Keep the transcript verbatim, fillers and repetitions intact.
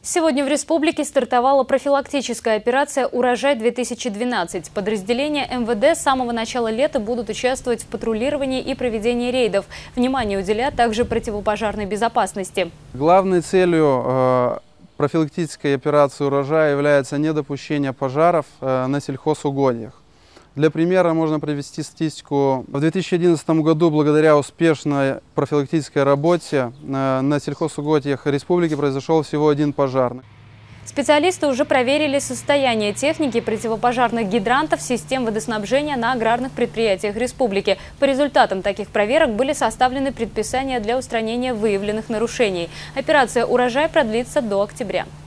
Сегодня в республике стартовала профилактическая операция «Урожай-две тысячи двенадцать». Подразделения эм вэ дэ с самого начала лета будут участвовать в патрулировании и проведении рейдов. Внимание уделят также противопожарной безопасности. Главной целью э, профилактической операции «Урожай» является недопущение пожаров э, на сельхозугодьях. Для примера можно привести статистику. В две тысячи одиннадцатом году, благодаря успешной профилактической работе, на сельхозугодьях республики произошел всего один пожар. Специалисты уже проверили состояние техники противопожарных гидрантов систем водоснабжения на аграрных предприятиях республики. По результатам таких проверок были составлены предписания для устранения выявленных нарушений. Операция «Урожай» продлится до октября.